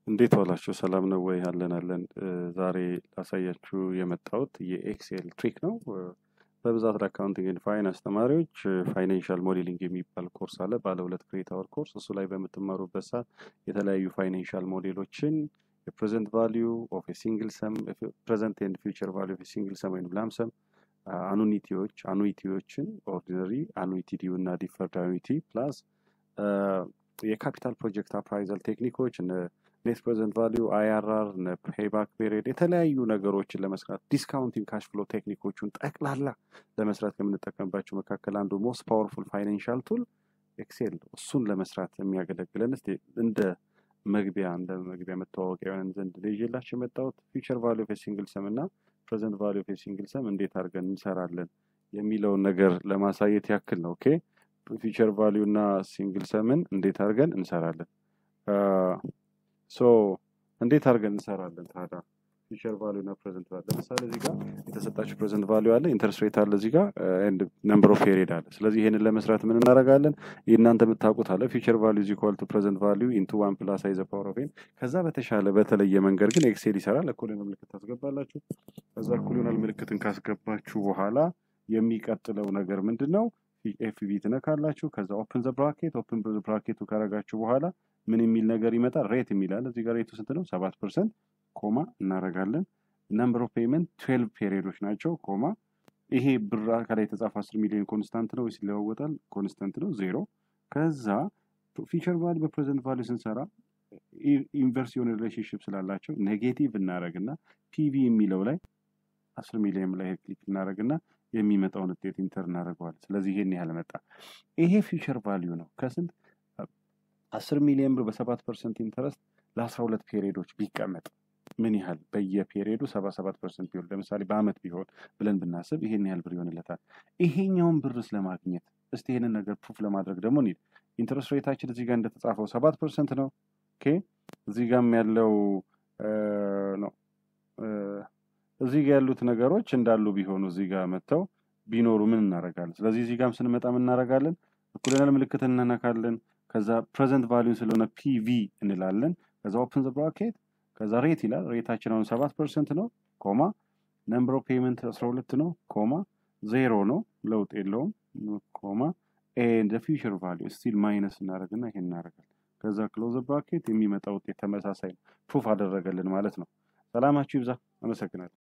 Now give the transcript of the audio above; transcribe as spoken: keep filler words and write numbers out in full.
እንዴት ዋላችሁ? ሰላም ነው ወይ? አለን አለን። ዛሬ ላሳያችሁ የመጣሁት የኤክሴል ትሪክ ነው። በብዛት ለአካውንቲንግ ኤንድ ፋይናንስ ተማሪዎች ፋይናንሻል ሞዴሊንግ የሚባል ኮርስ አለ፣ ባለ ሁለት ክሬዲት አወር ኮርስ። እሱ ላይ በምትማሩበት ሰዓት የተለያዩ ፋይናንሻል ሞዴሎችን የፕሬዘንት ቫሊዩ ኦፍ ሲንግል ሰም፣ ፕሬዘንት ኤንድ ፊውቸር ቫሊዩ ኦፍ ሲንግል ሰም ወይም ላምሰም፣ አኑኒቲዎች አኑዊቲዎችን ኦርዲነሪ አኑዊቲ ዲዩ እና ዲፈርድ አኑዊቲ ፕላስ የካፒታል ፕሮጀክት አፕራይዛል ቴክኒኮች ኔት ፕሬዘንት ቫሊዩ አይአርአር ፔይባክ ፔሪድ የተለያዩ ነገሮችን ለመስራት ዲስካውንቲንግ ካሽ ፍሎ ቴክኒኮቹን ጠቅላላ ለመስራት ከምንጠቀምባቸው መካከል አንዱ ሞስት ፓወርፉል ፋይናንሻል ቱል ኤክሴል ነው። እሱን ለመስራት የሚያገለግለን እስቲ እንደ መግቢያ እንደ መግቢያ መተዋወቂያ የሆነን ዘንድ ይዤላችሁ የመጣሁት ፊውቸር ቫሊዩ ኦፍ ሲንግል ሰም እና ፕሬዘንት ቫሊዩ ኦፍ ሲንግል ሰም እንዴት አድርገን እንሰራለን የሚለውን ነገር ለማሳየት ያክል ነው። ኦኬ ፊውቸር ቫሊዩ እና ሲንግል ሰምን እንዴት አድርገን እንሰራለን? ሶ እንዴት አድርገን እንሰራለን ታዲያ? ፊውቸር ቫሊዩ እና ፕሬዘንት ቫሊዩ ለምሳሌ እዚህ ጋር የተሰጣችሁ ፕሬዘንት ቫሊዩ አለ፣ ኢንተረስት ሬት አለ፣ እዚህ ጋር ኤንድ ነምበር ኦፍ ፔሪድ አለ። ስለዚህ ይሄንን ለመስራት ምን እናደርጋለን? እናንተ የምታውቁት አለ ፊውቸር ቫሊዩ ኢዝ ኢኳል ቱ ፕሬዘንት ቫሊዩ ኢንቱ ዋን ፕላስ አይ ዘ ፓወር ኦፍ ኤን። ከዛ በተሻለ በተለየ መንገድ ግን ኤክሴል ይሰራል። እኩል የሆነ ምልክት ታስገባላችሁ። ከዛ እኩል የሆነ ምልክትን ካስገባችሁ በኋላ የሚቀጥለው ነገር ምንድነው? ኤፍቪ ትነካላችሁ። ከዛ ኦፕን ዘ ብራኬት ኦፕን ዘ ብራኬቱ ካረጋችሁ በኋላ ምን የሚል ነገር ይመጣል? ሬት የሚላል። እዚህ ጋር ሬቱ ስንት ነው? ሰባት ፐርሰንት ኮማ እናረጋለን። ነምበር ኦፍ ፔመንት ትዌልቭ ፔሪዶች ናቸው ኮማ። ይሄ ብር ከላይ የተጻፈ አስር ሚሊዮን ኮንስታንት ነው ወይስ ይለዋወጣል? ኮንስታንት ነው ዜሮ። ከዛ ፊውቸር ቫሊዩ በፕሬዘንት ቫሊዩ ስንሰራ ኢንቨርስ የሆነ ሪሌሽንሺፕ ስላላቸው ኔጌቲቭ እናረግና ፒቪ የሚለው ላይ አስር ሚሊዮን ላይ ክሊክ እናረግና የሚመጣውን ውጤት ኢንተር እናደርገዋለን። ስለዚህ ይሄን ያህል መጣ። ይሄ ፊውቸር ቫሊዩ ነው። ከስንት አስር ሚሊዮን ብር በሰባት ፐርሰንት ኢንተረስት ለአስራ ሁለት ፔሪዶች ቢቀመጥ ምን ያህል በየፔሪዱ ሰባ ሰባት ፐርሰንት ቢሆን ለምሳሌ በአመት ቢሆን ብለን ብናስብ ይሄን ያህል ብር ይሆንለታል። ይሄኛውን ብርስ ለማግኘት እስቲ ይሄንን ነገር ፕሩፍ ለማድረግ ደግሞ እንሂድ። ኢንተረስት ሬታችን እዚህ ጋር እንደተጻፈው ሰባት ፐርሰንት ነው። ኦኬ እዚህ ጋርም ያለው ነው እዚህ ጋር ያሉት ነገሮች እንዳሉ ቢሆኑ እዚህ ጋር መተው ቢኖሩ ምን እናደርጋለን? ስለዚህ እዚህ ጋርም ስንመጣ ምን እናደርጋለን? እኩል የሆነ ምልክት እንነካለን። ከዛ ፕሬዘንት ቫሊዩ ስለሆነ ፒቪ እንላለን። ከዛ ኦፕን ዘ ብራኬት ከዛ ሬት ይላል። ሬታችን አሁን ሰባት ፐርሰንት ነው ኮማ ነምበር ኦፍ ፔመንት አስራ ሁለት ነው ኮማ ዜሮ ነው ለውጥ የለውም ኮማ ኤንድ ፊውቸር ቫሊዩ ስቲል ማይነስ እናደርግና ይሄን እናደርጋለን። ከዛ ክሎዝ ብራኬት የሚመጣው ውጤት ተመሳሳይ ነው። ፕሩፍ አደረገልን ማለት ነው። ሰላማችሁ ይብዛ። አመሰግናለሁ።